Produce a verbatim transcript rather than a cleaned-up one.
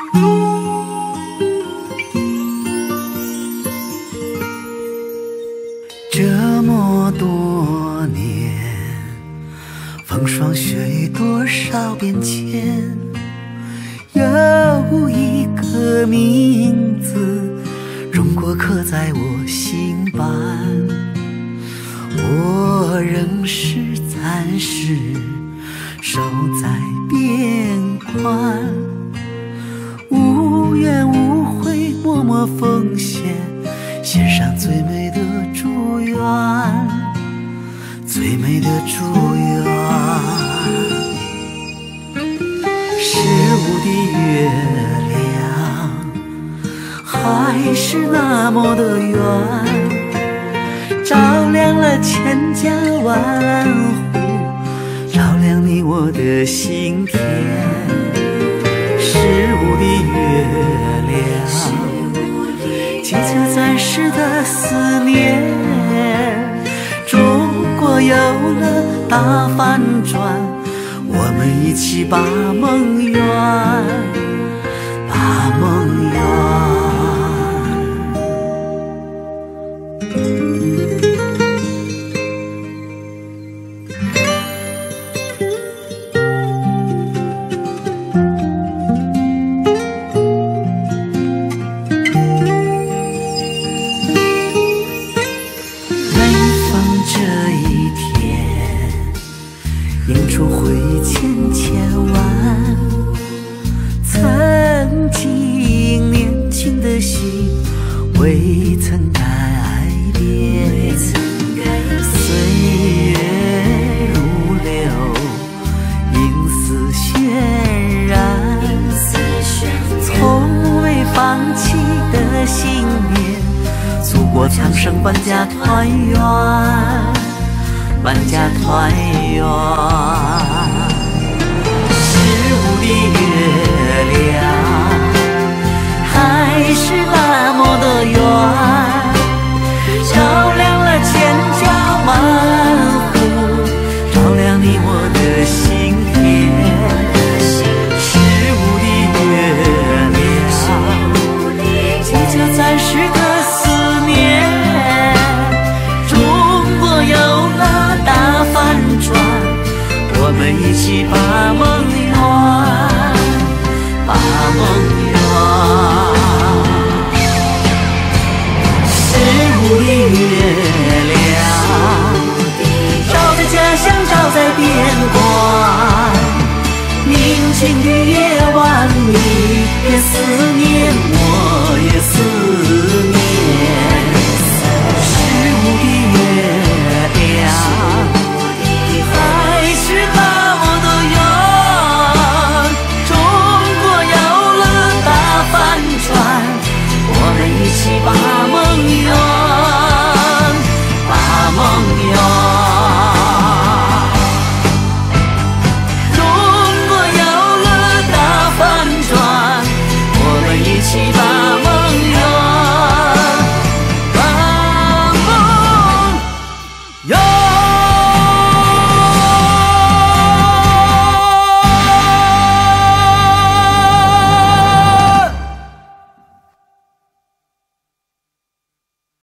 这么多年，风霜雪雨多少变迁，有一个名字荣过刻在我心斑。我仍是暂时守在边关，无怨无悔，默默奉献，献上最美的祝愿，最美的祝愿。十五的月亮还是那么的圆，照亮了千家万户，照亮你我的心田。十五的月亮记着暂时的思念，中国有了大反转，我们一起把梦圆，把梦圆。映出回忆千千万，曾经年轻的心未曾改变，岁月如流，影似渲染，从未放弃的信念，祖国苍生，万家团圆，万家团圆。十五的月